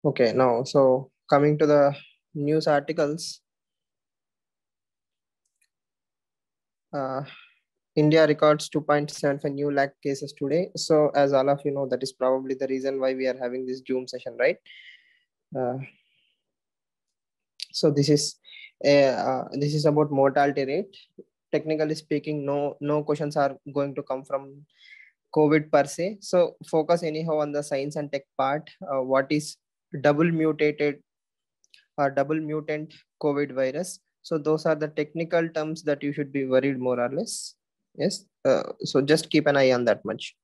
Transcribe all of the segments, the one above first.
Okay, now, so coming to the news articles, uh, India records 2.75 new lakh cases today. So, as all of you know, that is probably the reason why we are having this Zoom session, right? Uh, so this is about mortality rate. Technically speaking, no questions are going to come from COVID per se. So, focus anyhow on the science and tech part. What is double mutated or double mutant COVID virus? So those are the technical terms that you should be worried more or less. Yes. So just keep an eye on that much.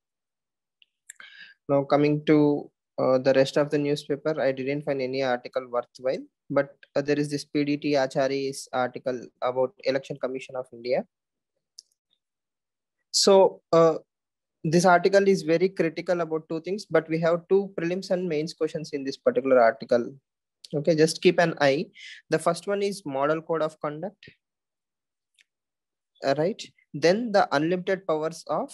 Now coming to the rest of the newspaper, I didn't find any article worthwhile, but there is this PDT Achari's article about Election Commission of India. So this article is very critical about two things, but we have two prelims and mains questions in this particular article. Okay, just keep an eye. The first one is model code of conduct. Right, then the unlimited powers of,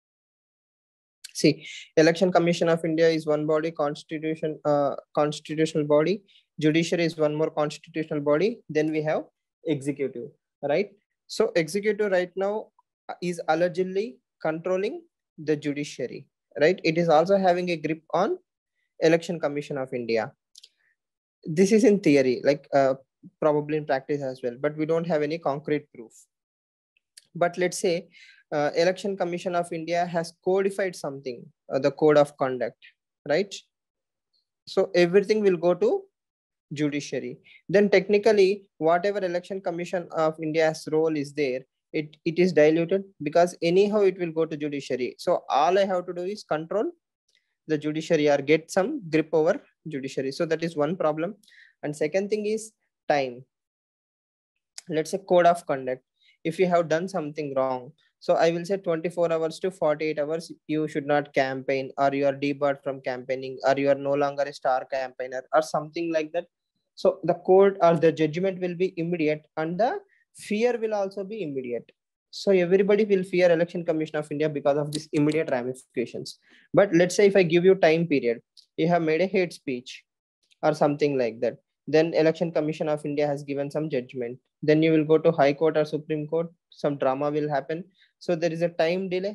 see, Election Commission of India is one body, constitutional body, judiciary is one more constitutional body, then we have executive, right? So executive right now is allegedly controlling the judiciary, right? It is also having a grip on Election Commission of India. This is in theory, like probably in practice as well, but we don't have any concrete proof. But let's say Election Commission of India has codified something, the code of conduct, right? So everything will go to judiciary. Then technically, whatever Election Commission of India's role is there, it is diluted, because anyhow it will go to judiciary. So all I have to do is control the judiciary or get some grip over judiciary. So that is one problem. And second thing is time. Let's say code of conduct. If you have done something wrong, so I will say 24 hours to 48 hours, you should not campaign, or you are debarred from campaigning, or you are no longer a star campaigner, or something like that. So the code or the judgment will be immediate, and the fear will also be immediate. So everybody will fear Election Commission of India because of these immediate ramifications. But let's say if I give you time period, you have made a hate speech or something like that, then Election Commission of India has given some judgment, then you will go to High Court or Supreme Court, some drama will happen. So there is a time delay.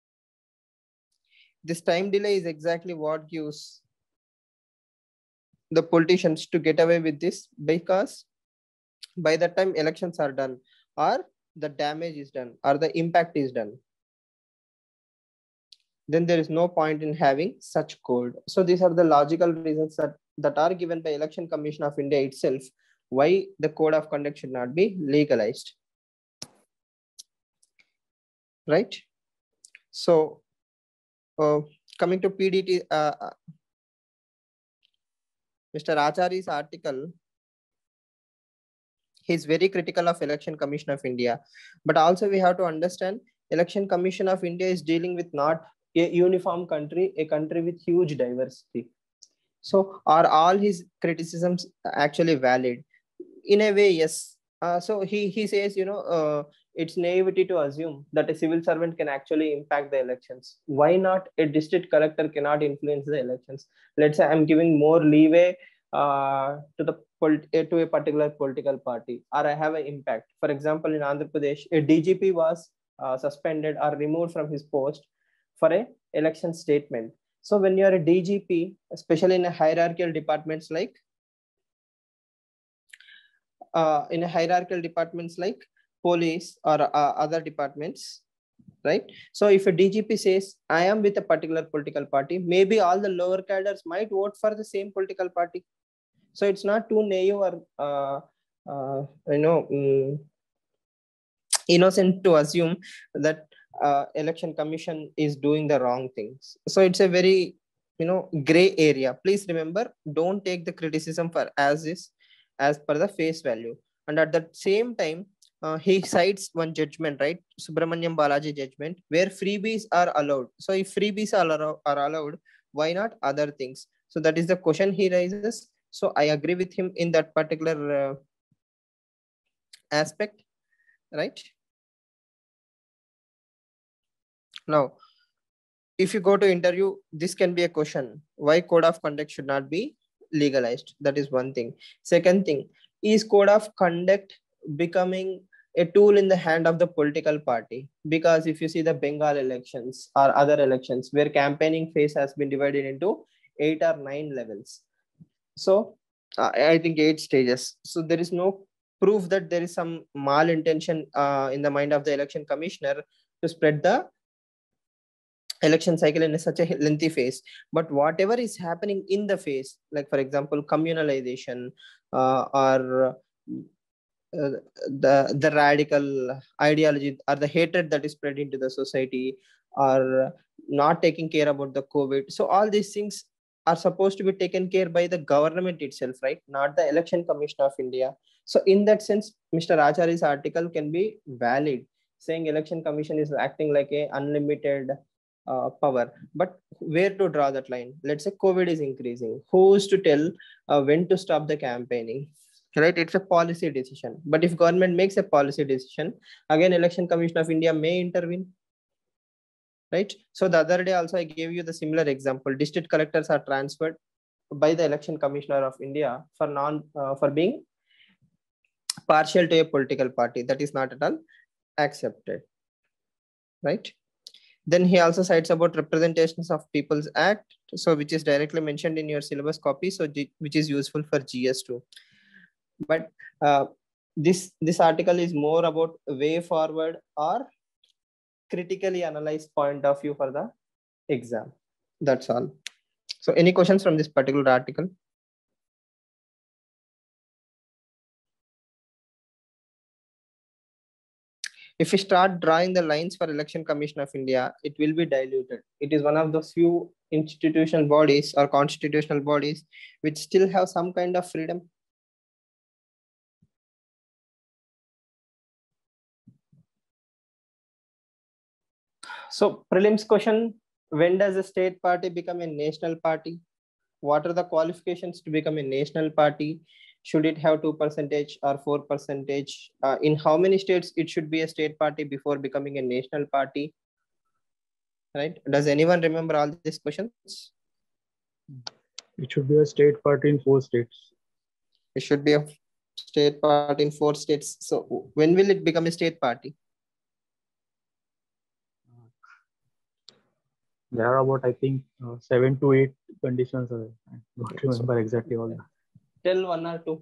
This time delay is exactly what gives the politicians to get away with this, because by the time elections are done, or the damage is done, or the impact is done, then there is no point in having such code. So these are the logical reasons that are given by Election Commission of India itself, why the code of conduct should not be legalized. Right? So coming to PDT, Mr. Achari's article, he is very critical of Election Commission of India. But also we have to understand, Election Commission of India is dealing with not a uniform country, a country with huge diversity. So are all his criticisms actually valid? In a way, yes. So he says, it's naivety to assume that a civil servant can actually impact the elections. Why not a district collector cannot influence the elections? Let's say I'm giving more leeway to a particular political party, or I have an impact. For example, in Andhra Pradesh, a DGP was suspended or removed from his post for a election statement. So when you are a DGP, especially in a hierarchical departments like police or other departments, right? So if a DGP says, I am with a particular political party, maybe all the lower cadres might vote for the same political party. So it's not too naive or innocent to assume that Election Commission is doing the wrong things. So it's a very gray area. Please remember, don't take the criticism for as is, as per the face value. And at the same time, he cites one judgment, right? Subramaniam Balaji judgment, where freebies are allowed. So if freebies are allowed, why not other things? So that is the question he raises. So I agree with him in that particular aspect, right? Now, if you go to interview, this can be a question: why code of conduct should not be legalized. That is one thing. Second thing, is code of conduct becoming a tool in the hand of the political party? Because if you see the Bengal elections or other elections where campaigning phase has been divided into 8 or 9 levels. So I think 8 stages. So there is no proof that there is some malintention in the mind of the election commissioner to spread the election cycle in such a lengthy phase. But whatever is happening in the phase, like for example communalization, or the radical ideology or the hatred that is spread into the society, or not taking care about the COVID, so all these things are supposed to be taken care by the government itself, right? Not the election commission of India. So in that sense, Mr. Acharya's article can be valid, saying election commission is acting like a unlimited power. But where to draw that line? Let's say COVID is increasing, who's to tell when to stop the campaigning? Right, it's a policy decision. But if government makes a policy decision, again election commission of India may intervene, right? So the other day also I gave you the similar example. District collectors are transferred by the election commissioner of India for being partial to a political party. That is not at all accepted, right? Then he also cites about representations of people's act, so which is directly mentioned in your syllabus copy, so which is useful for GS too. But this article is more about way forward or critically analyzed point of view for the exam. That's all. So any questions from this particular article? If we start drawing the lines for Election Commission of India, it will be diluted. It is one of those few institutional bodies or constitutional bodies which still have some kind of freedom. So prelims question, when does a state party become a national party? What are the qualifications to become a national party? Should it have 2% or 4%? In how many states it should be a state party before becoming a national party? Right? Does anyone remember all these questions? It should be a state party in 4 states. It should be a state party in 4 states. So when will it become a state party? There are about, I think, 7 to 8 conditions. I don't remember exactly all that. Tell 1 or 2.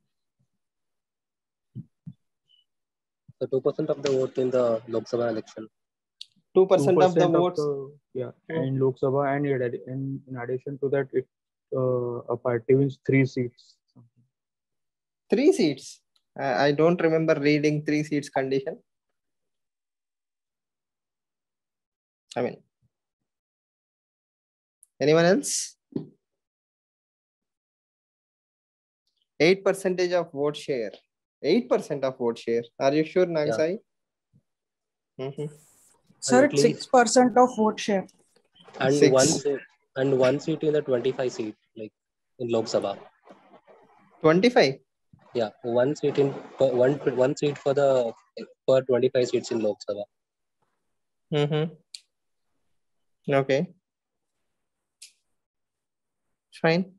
So 2% of the vote in the Lok Sabha election. 2% of the votes. In Lok Sabha, and in addition to that, it a party wins 3 seats. 3 seats. I don't remember reading 3 seats condition. I mean, anyone else? 8% of vote share. 8% of vote share. Are you sure, Nagsai? Yeah. Sir, it's 6% of vote share. And 1 seat in the 25 seat, like in Lok Sabha. 25? Yeah, 1 seat in one seat for the per 25 seats in Lok Sabha. Okay. Fine.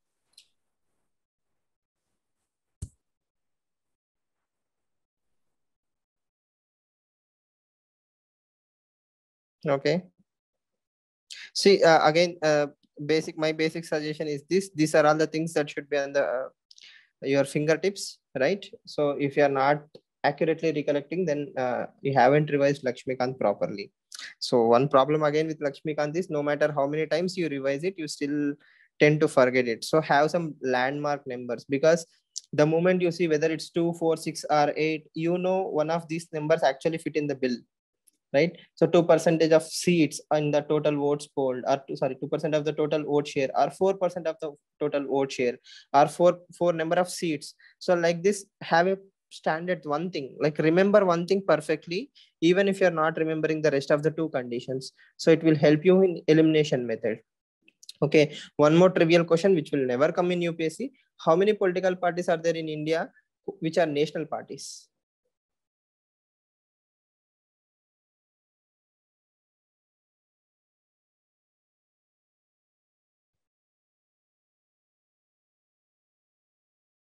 Okay. See, again, my basic suggestion is this. These are all the things that should be on the your fingertips, right? So if you are not accurately recollecting, then you haven't revised Lakshmikant properly. So one problem again with Lakshmikant is no matter how many times you revise it, you still tend to forget it. So have some landmark numbers, because the moment you see whether it's 2, 4, 6 or 8, you know one of these numbers actually fit in the bill, right? So 2% of seats in the total votes polled, or 2% of the total vote share, or 4% of the total vote share, or four number of seats. So like this, have a standard one thing, like remember one thing perfectly, even if you're not remembering the rest of the 2 conditions. So it will help you in elimination method. Okay, one more trivial question which will never come in UPSC. How many political parties are there in India which are national parties?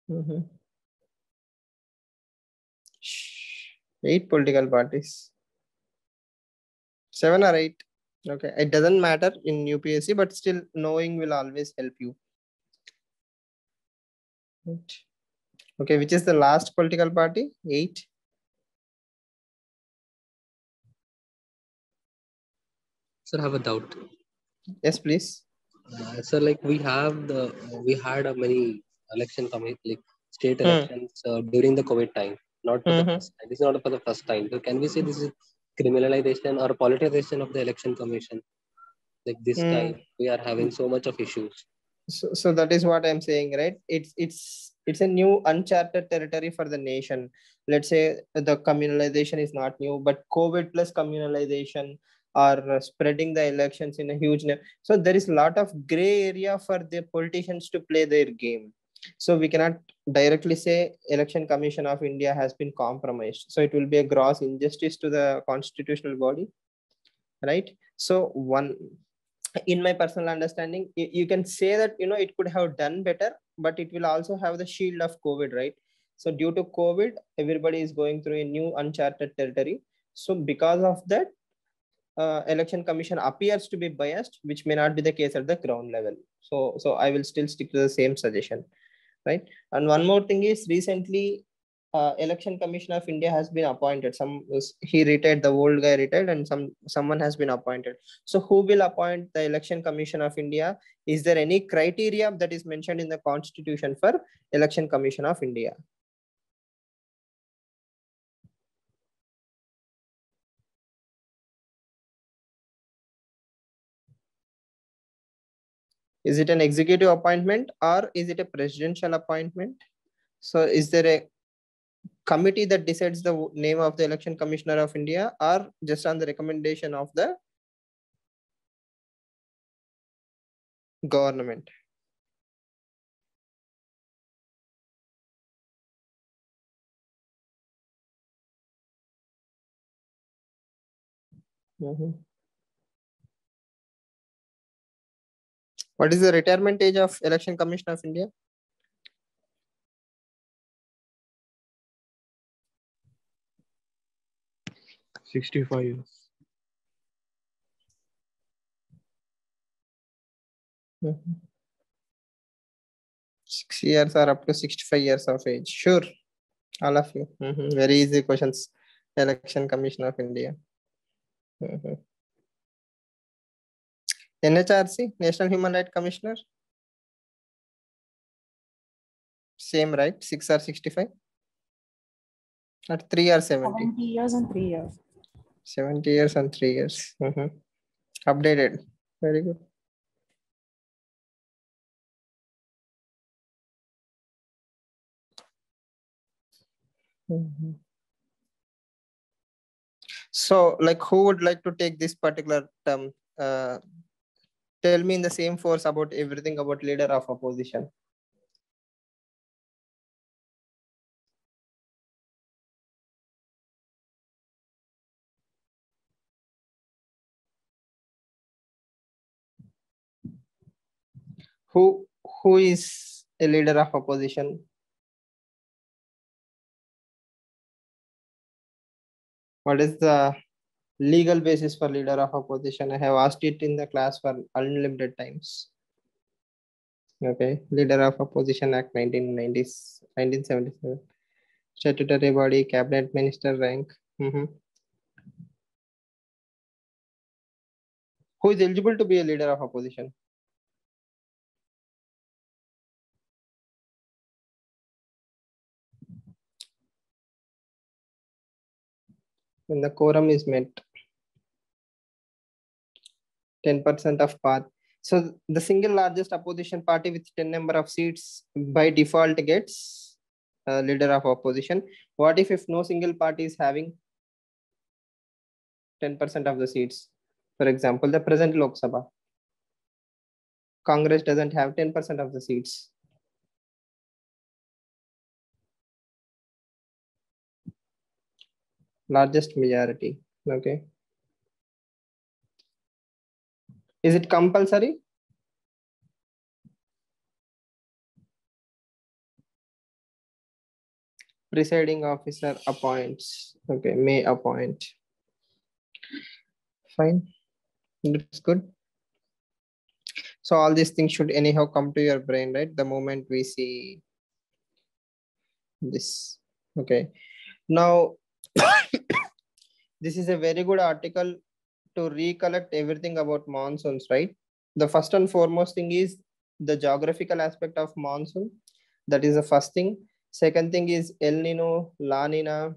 Mm-hmm. 8 political parties. 7 or 8. Okay, it doesn't matter in UPSC, but still knowing will always help you. Right. Okay, which is the last political party? 8. Sir, I have a doubt. Yes, please. So like we had a many election coming, like state elections during the COVID time, not for the first time. This is not for the first time. So can we say this is criminalization or politicization of the election commission? Like this time we are having so much of issues. So that is what I'm saying, right? It's a new uncharted territory for the nation. Let's say the communalization is not new, but COVID plus communalization are spreading the elections in a huge so there is a lot of gray area for the politicians to play their game. So we cannot directly say Election Commission of India has been compromised. So it will be a gross injustice to the constitutional body, right? So one, in my personal understanding, you can say that it could have done better, but it will also have the shield of COVID, right? So due to COVID, everybody is going through a new uncharted territory. So because of that, Election Commission appears to be biased, which may not be the case at the ground level. So I will still stick to the same suggestion, right? And one more thing is, recently Election Commission of India has been appointed. He retired, the old guy retired, and someone has been appointed. So who will appoint the Election Commission of India? Is there any criteria that is mentioned in the Constitution for Election Commission of India? Is it an executive appointment or is it a presidential appointment? So is there a committee that decides the name of the Election Commissioner of India, or just on the recommendation of the government? What is the retirement age of Election Commission of India? $65 years. 6 years or up to 65 years of age. Sure, all of you. Very easy questions. Election Commission of India. NHRC, National Human Rights Commissioner. Same, right? 6 or 65? At 3 or 70? 70 years and 3 years. 70 years and 3 years. Updated. Very good. So, like, who would like to take this particular term? Tell me in the same force about everything about leader of opposition. Who is a leader of opposition? What is the legal basis for leader of opposition? I have asked it in the class for unlimited times. Okay, Leader of Opposition Act 1977. Statutory body, cabinet minister rank. Who is eligible to be a leader of opposition? When the quorum is met, 10% of path. So the single largest opposition party with 10 number of seats by default gets leader of opposition. What if no single party is having 10% of the seats? For example, the present Lok Sabha, Congress doesn't have 10% of the seats. Largest majority. Okay. Is it compulsory? Presiding officer appoints. Okay, may appoint. Fine, that's good. So all these things should anyhow come to your brain, right? The moment we see this. Okay, now this is a very good article to recollect everything about monsoons, right? The first and foremost thing is the geographical aspect of monsoon. That is the first thing. Second thing is El Nino, La Nina,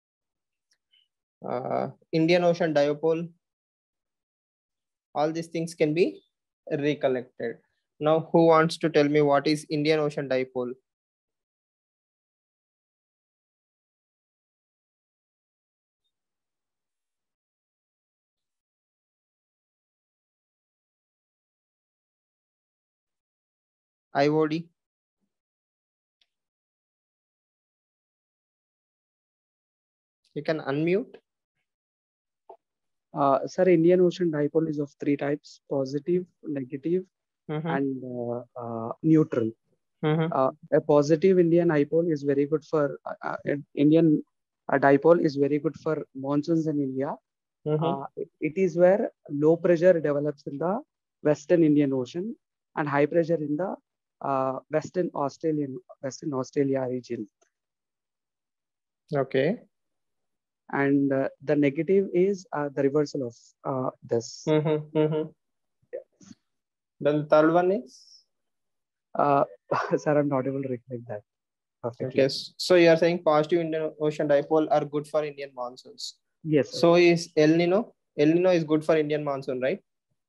Indian Ocean dipole. All these things can be recollected. Now, who wants to tell me what is Indian Ocean dipole? IOD. You can unmute. Sir, Indian Ocean dipole is of three types: positive, negative, and neutral. A positive Indian dipole is very good for Indian dipole is very good for monsoons in India. It is where low pressure develops in the Western Indian Ocean and high pressure in the Western Australia region. Okay. And the negative is the reversal of this. Then the third one is? Sir, I'm not able to recollect that perfectly. Okay, so you are saying positive Indian Ocean dipole are good for Indian monsoons. Yes, sir. So is El Nino? El Nino is good for Indian monsoon, right?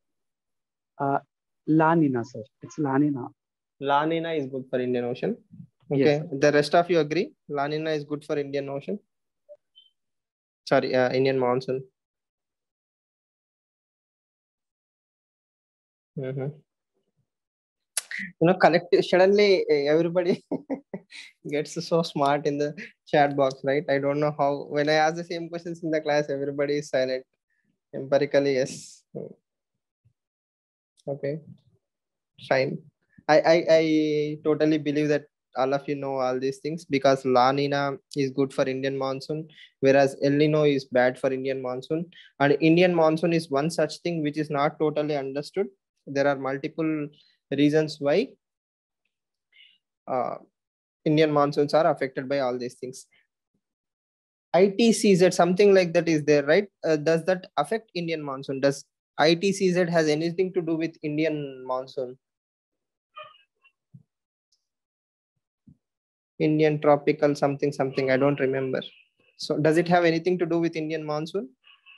La Nina, sir. It's La Nina. La Nina is good for Indian Ocean. Okay, yes, the rest of you agree? La Nina is good for Indian Ocean. Sorry, Indian monsoon. Collective, suddenly everybody gets so smart in the chat box, right? I don't know how. When I ask the same questions in the class, everybody is silent. Empirically, yes. Okay, fine. I totally believe that all of you know all these things because La Nina is good for Indian monsoon, whereas El Nino is bad for Indian monsoon. And Indian monsoon is one such thing which is not totally understood. There are multiple reasons why Indian monsoons are affected by all these things. ITCZ, something like that is there, right? Does that affect Indian monsoon? Does ITCZ has anything to do with Indian monsoon? Indian tropical something, I don't remember. So does it have anything to do with Indian monsoon?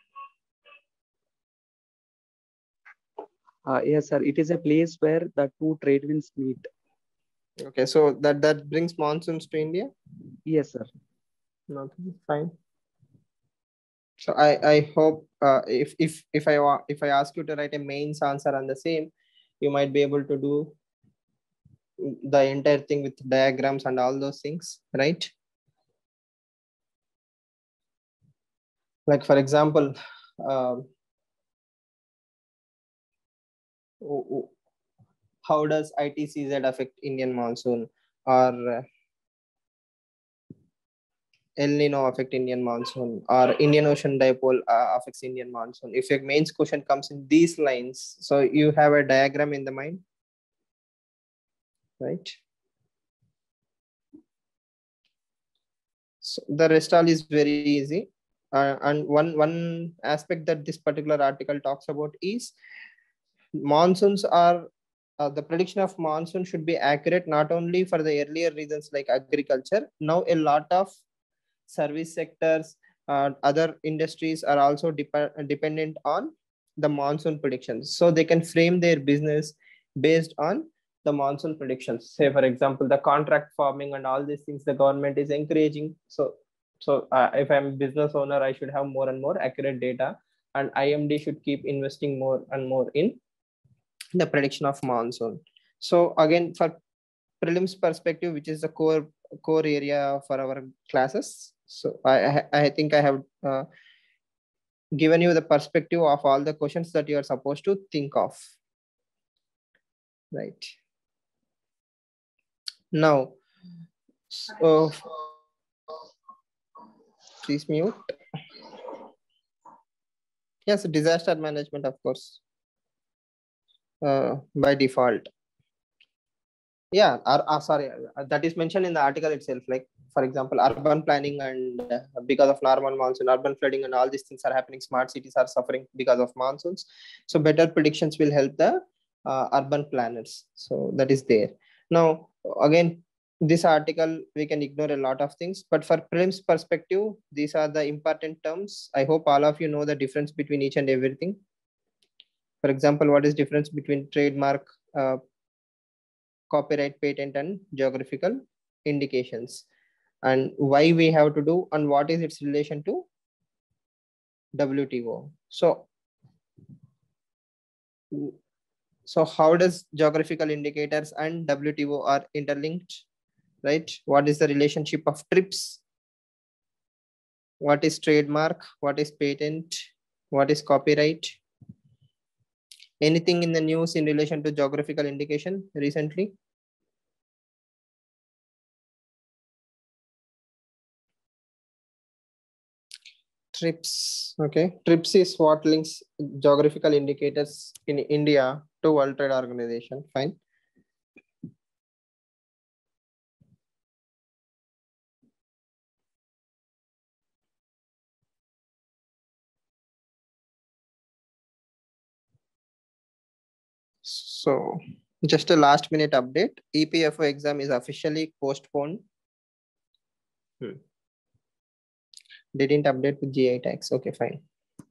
Yes, sir. It is a place where the two trade winds meet. Okay, so that brings monsoons to India? Yes, sir. Okay, fine. So I hope if I ask you to write a mains answer on the same, you might be able to do the entire thing with diagrams and all those things, right? Like for example, how does ITCZ affect Indian monsoon, or El Nino affect Indian monsoon, or Indian Ocean dipole affects Indian monsoon? If your mains question comes in these lines, so you have a diagram in the mind, right? So the rest all is very easy. And one aspect that this particular article talks about is monsoons are the prediction of monsoon should be accurate not only for the earlier reasons like agriculture. Now a lot of service sectors, other industries are also dependent on the monsoon predictions, so they can frame their business based on the monsoon predictions. Say for example, the contract farming and all these things the government is encouraging. So if I'm a business owner, I should have more and more accurate data, and IMD should keep investing more and more in the prediction of monsoon. So again, for prelims perspective, which is the core area for our classes, so I think I have given you the perspective of all the questions that you are supposed to think of, right? Now, so Please mute. Yes, disaster management, of course, by default. Yeah, sorry, that is mentioned in the article itself. Like, for example, urban planning and because of normal monsoon, urban flooding and all these things are happening. Smart cities are suffering because of monsoons. So better predictions will help the urban planners. So that is there. Now, again, this article, we can ignore a lot of things, but for prelims perspective, these are the important terms. I hope all of you know the difference between each and everything. For example, what is difference between trademark, copyright, patent, and geographical indications, and why we have to do, and what is its relation to WTO. So how does geographical indicators and WTO are interlinked, right? What is the relationship of TRIPS? What is trademark? What is patent? What is copyright? Anything in the news in relation to geographical indication recently? TRIPS. Okay. TRIPS is what links geographical indicators in India to World Trade Organization. Fine. So just a last minute update. EPFO exam is officially postponed. Didn't update with GI tax. Okay, fine.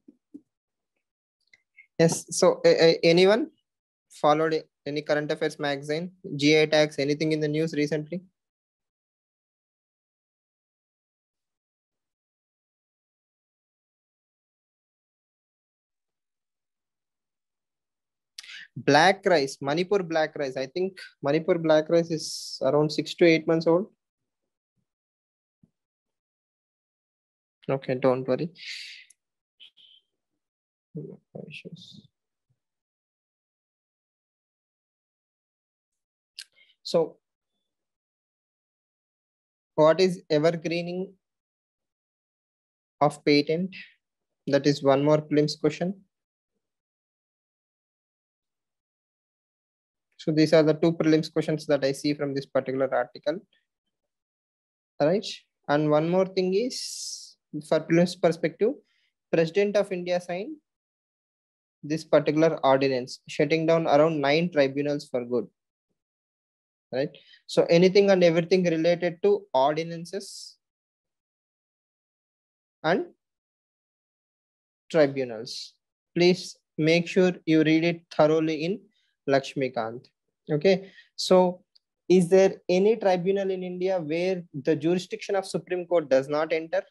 Yes. So anyone followed any current affairs magazine, GI tax, anything in the news recently? Black rice, Manipur black rice. I think Manipur black rice is around 6 to 8 months old. Okay, don't worry. So what is evergreening of patent? That is one more prelims question. So these are the two prelims questions that I see from this particular article. All right. And one more thing is, for prelims perspective, President of India signed this particular ordinance, shutting down around 9 tribunals for good. Right. So anything and everything related to ordinances and tribunals, please make sure you read it thoroughly in Lakshmikant. Okay. So is there any tribunal in India where the jurisdiction of Supreme Court does not enter?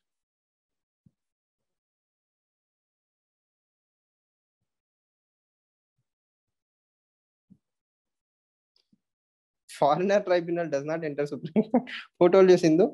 Foreigner tribunal does not enter Supreme Court. Who told you, Sindhu?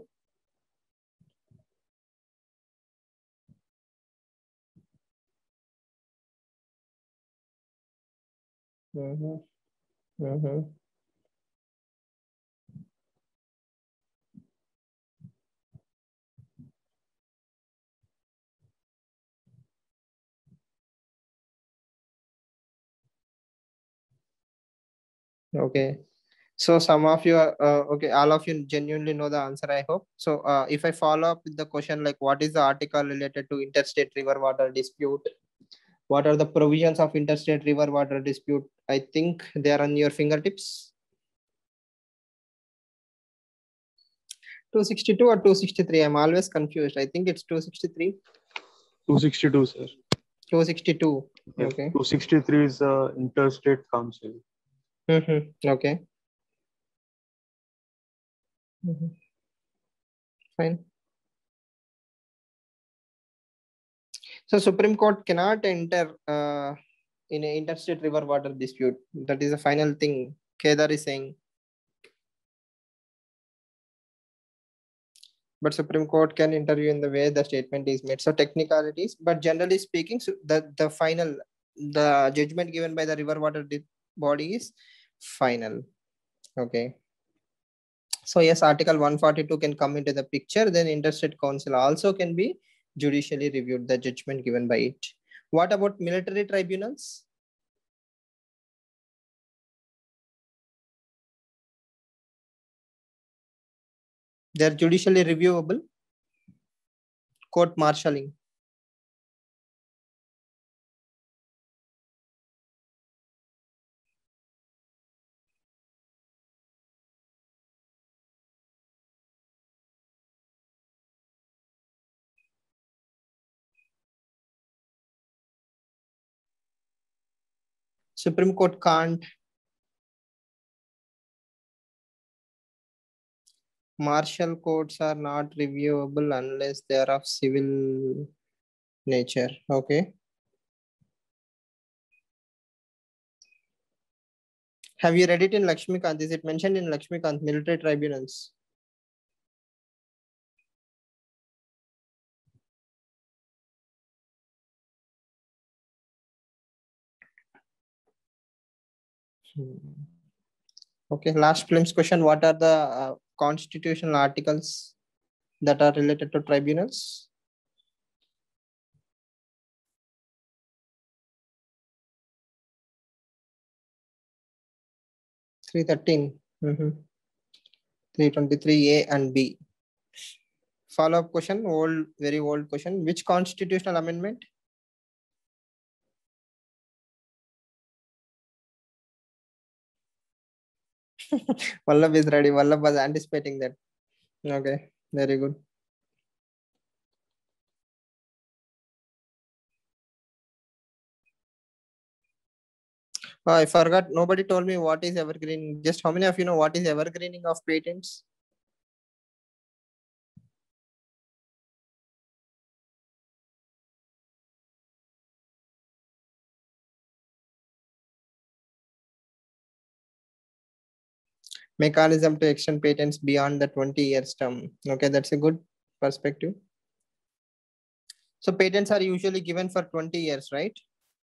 Okay. So some of you are, okay, all of you genuinely know the answer, I hope. So if I follow up with the question, like what is the article related to interstate river water dispute? What are the provisions of interstate river water dispute? I think they are on your fingertips. 262 or 263? I'm always confused. I think it's 263. 262, sir. 262. Yes. Okay. 263 is Interstate Council. Okay. Fine. So Supreme Court cannot enter in an interstate river water dispute. That is the final thing Kedar is saying. But Supreme Court can interview in the way the statement is made. So technicalities, but generally speaking, so the final, the judgment given by the river water body is final. Okay. So yes, Article 142 can come into the picture. Then Interstate Council also can be judicially reviewed, the judgment given by it. What about military tribunals? They are judicially reviewable. Court marshalling. Supreme Court can't. Martial courts are not reviewable unless they are of civil nature. Okay. Have you read it in Lakshmikant? Is it mentioned in Lakshmikant, military tribunals? Okay, last prelims question. What are the constitutional articles that are related to tribunals? (313). 323A and B. Follow-up question, old, very old question. Which constitutional amendment? Vallabh is ready. Vallabh was anticipating that. Okay, very good. Oh, I forgot. Nobody told me what is evergreening. Just how many of you know what is evergreening of patents? Mechanism to extend patents beyond the 20 years term. Okay, that's a good perspective. So patents are usually given for 20 years, right?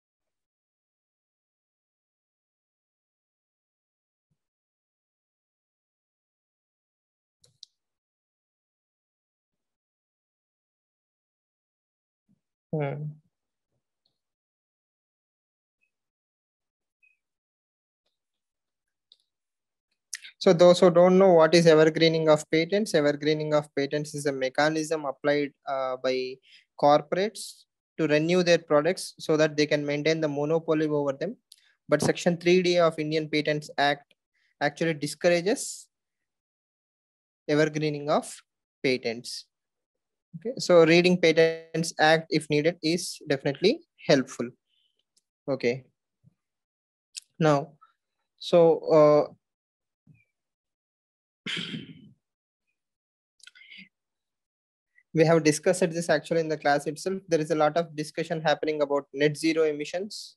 So those who don't know what is evergreening of patents is a mechanism applied by corporates to renew their products so that they can maintain the monopoly over them. But Section 3D of Indian Patents Act actually discourages evergreening of patents. Okay, so reading Patents Act if needed is definitely helpful. Okay. Now, so we have discussed this actually in the class itself. There is a lot of discussion happening about net zero emissions,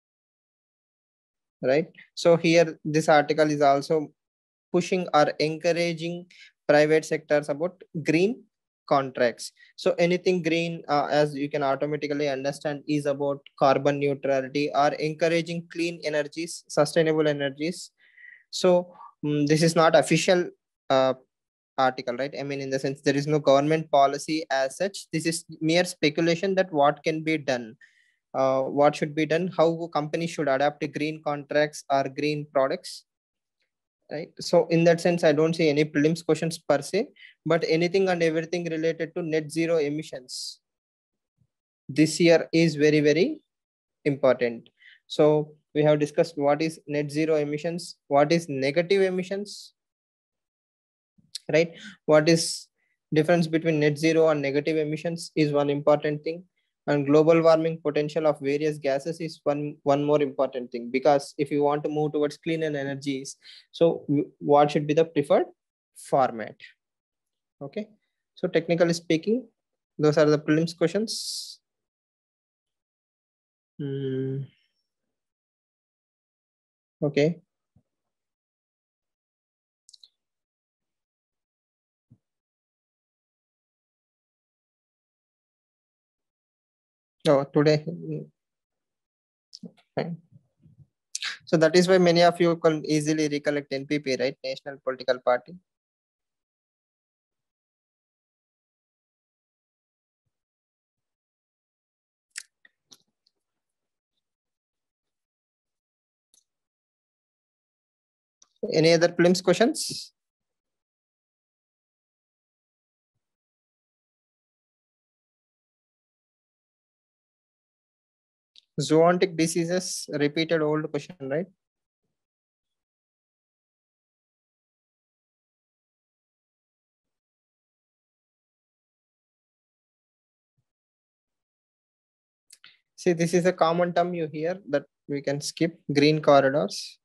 right? So here, this article is also pushing or encouraging private sectors about green contracts. So anything green, as you can automatically understand, is about carbon neutrality or encouraging clean energies, sustainable energies. So this is not official article, right? I mean, in the sense there is no government policy as such. This is mere speculation that what can be done, what should be done, how companies should adapt to green contracts or green products, right? So in that sense, I don't see any prelims questions per se, but anything and everything related to net zero emissions this year is very, very important. So we have discussed what is net zero emissions, what is negative emissions, right? What is difference between net zero and negative emissions is one important thing, and global warming potential of various gases is one more important thing, because if you want to move towards cleaner energies, so what should be the preferred format? Okay, so technically speaking, those are the prelims questions. Okay. Oh, today. Fine. So that is why many of you can easily recollect NPP, right? National Political Party. Any other prelims questions? Zoonotic diseases, repeated old question, right? See, this is a common term you hear that we can skip. Green corridors.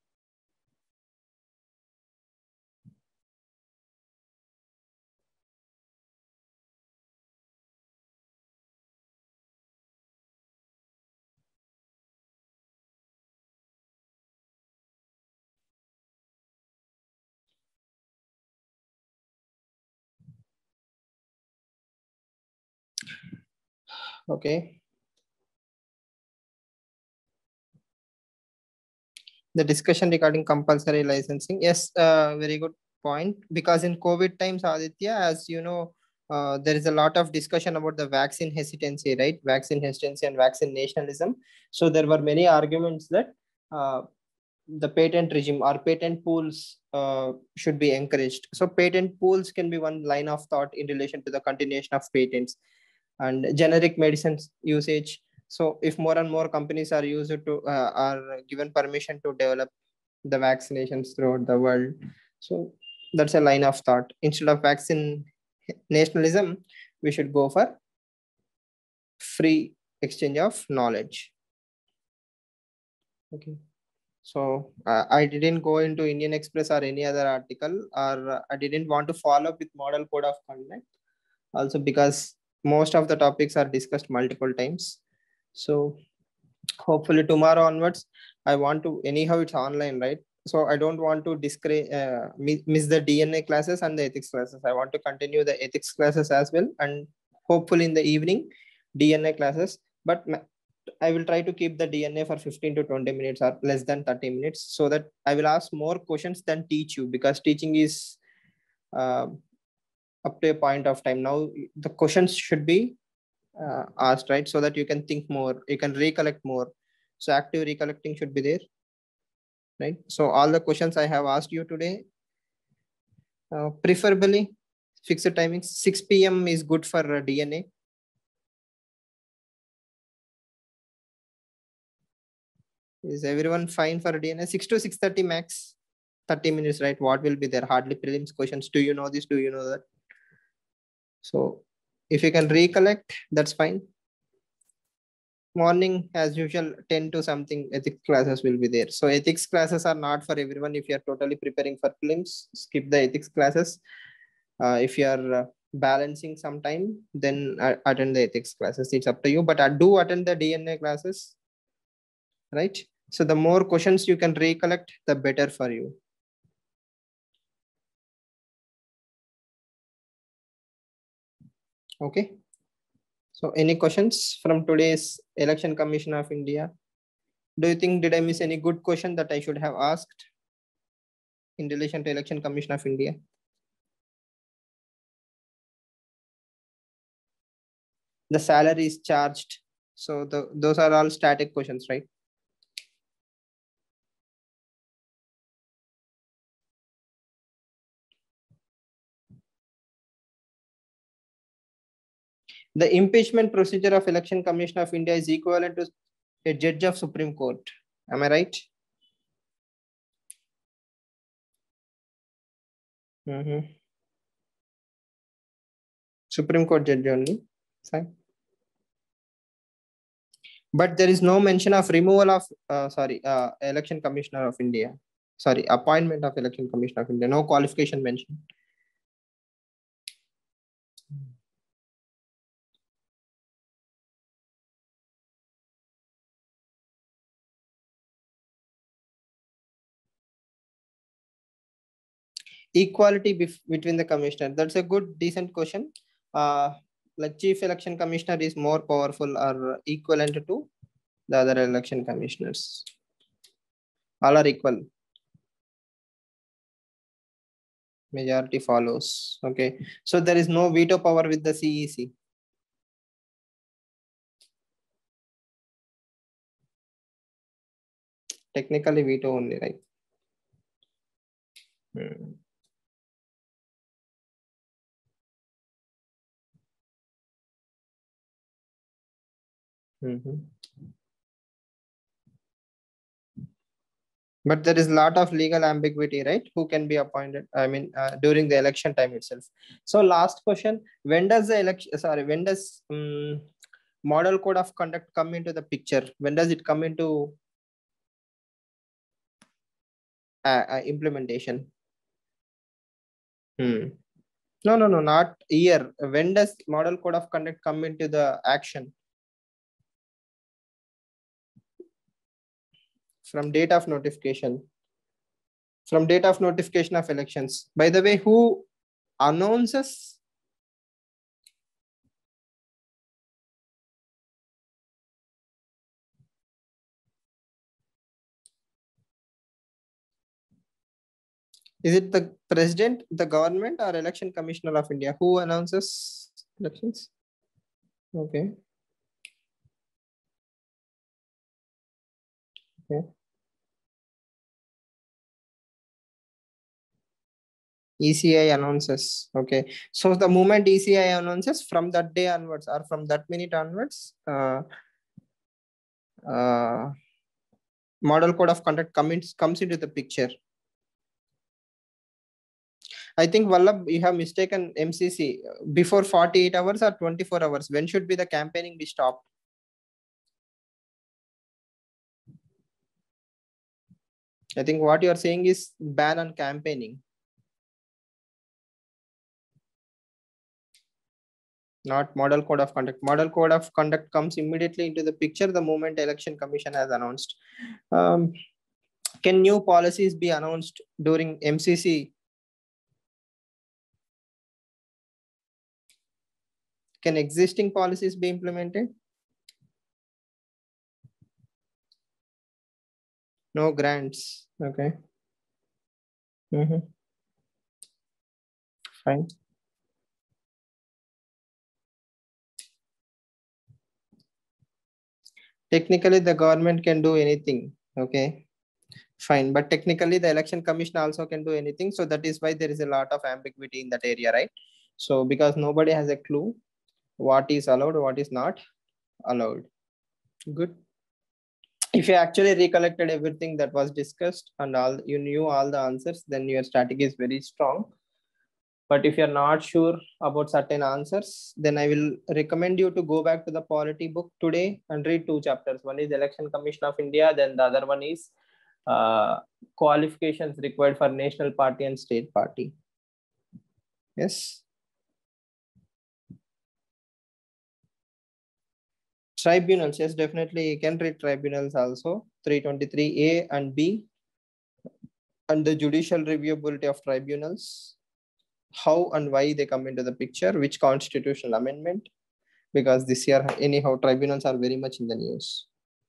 Okay. The discussion regarding compulsory licensing. Yes, very good point. Because in COVID times, Aditya, as you know, there is a lot of discussion about the vaccine hesitancy, right? Vaccine hesitancy and vaccine nationalism. So there were many arguments that the patent regime or patent pools should be encouraged. So patent pools can be one line of thought in relation to the continuation of patents and generic medicines usage. So if more and more companies are used to are given permission to develop the vaccinations throughout the world, so that's a line of thought. Instead of vaccine nationalism, we should go for free exchange of knowledge. Okay. So I didn't go into Indian Express or any other article, or I didn't want to follow up with model code of conduct. Also because most of the topics are discussed multiple times. So hopefully tomorrow onwards, I want to, anyhow it's online, right? So I don't want to miss the DNA classes and the ethics classes. I want to continue the ethics classes as well. And hopefully in the evening, DNA classes. But I will try to keep the DNA for 15 to 20 minutes or less than 30 minutes so that I will ask more questions than teach you, because teaching is up to a point of time. Now the questions should be asked, right? So that you can think more, you can recollect more. So active recollecting should be there, right? So all the questions I have asked you today, preferably fixed timings. 6 p.m. is good for DNA. Is everyone fine for DNA? 6 to 6:30 max, 30 minutes, right? What will be there? Hardly prelims questions. Do you know this? Do you know that? So if you can recollect, that's fine. Morning, as usual, 10 to something ethics classes will be there. So ethics classes are not for everyone. If you are totally preparing for prelims, skip the ethics classes. If you are balancing some time, then attend the ethics classes. It's up to you, but I do attend the DNA classes, right? So the more questions you can recollect, the better for you. Okay. So any questions from today's Election Commission of India? Do you think, did I miss any good question that I should have asked in relation to Election Commission of India? The salary is charged. So those are all static questions, right? The impeachment procedure of Election Commission of India is equivalent to a judge of Supreme Court. Am I right? Supreme Court judge only. Fine. But there is no mention of removal of, Election Commissioner of India. Sorry, appointment of Election Commissioner of India. No qualification mentioned. Equality between the commissioner. That's a good, decent question. Like chief election commissioner is more powerful or equivalent to the other election commissioners. All are equal. Majority follows. Okay. So there is no veto power with the CEC. Technically veto only, right? But there is a lot of legal ambiguity, right? Who can be appointed? I mean, during the election time itself. So last question: when does the election? Sorry, when does model code of conduct come into the picture? When does it come into implementation? No, not year. When does model code of conduct come into the action? From date of notification. From date of notification of elections. By the way, who announces? Is it the president, the government, or election commissioner of India? Who announces elections? Okay. Okay. ECI announces. Okay. So the moment ECI announces, from that day onwards or from that minute onwards, model code of conduct comes into the picture. I think Vallabh, you have mistaken MCC. Before 48 hours or 24 hours, when should be the campaigning be stopped? I think what you are saying is ban on campaigning. Not model code of conduct. Model code of conduct comes immediately into the picture the moment Election Commission has announced. Can new policies be announced during MCC? Can existing policies be implemented? No grants. Okay. Fine. Technically, the government can do anything. Okay. Fine. But technically, the Election Commission also can do anything. So that is why there is a lot of ambiguity in that area, right? So because nobody has a clue what is allowed, what is not allowed. Good. If you actually recollected everything that was discussed and all, you knew all the answers, then your strategy is very strong. But if you're not sure about certain answers, then I will recommend you to go back to the polity book today and read 2 chapters. One is Election Commission of India, then the other one is qualifications required for national party and state party. Yes. Tribunals, yes, definitely you can read tribunals also, 323A and B, and the judicial reviewability of tribunals, how and why they come into the picture, which constitutional amendment, because this year anyhow tribunals are very much in the news.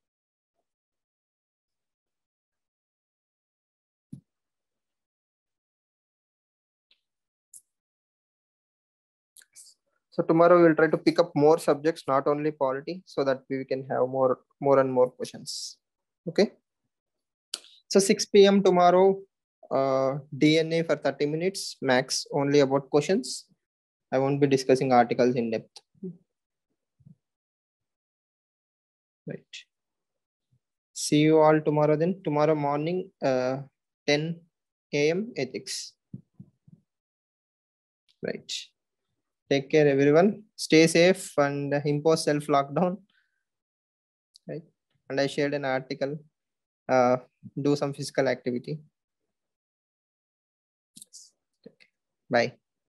So tomorrow we'll try to pick up more subjects, not only polity, so that we can have more and more questions. Okay. So 6 p.m. tomorrow, DNA for 30 minutes max, only about questions. I won't be discussing articles in depth. Right. See you all tomorrow then. Tomorrow morning, 10 a.m. ethics. Right. Take care, everyone. Stay safe and impose self-lockdown. Right. And I shared an article. Do some physical activity. Bye.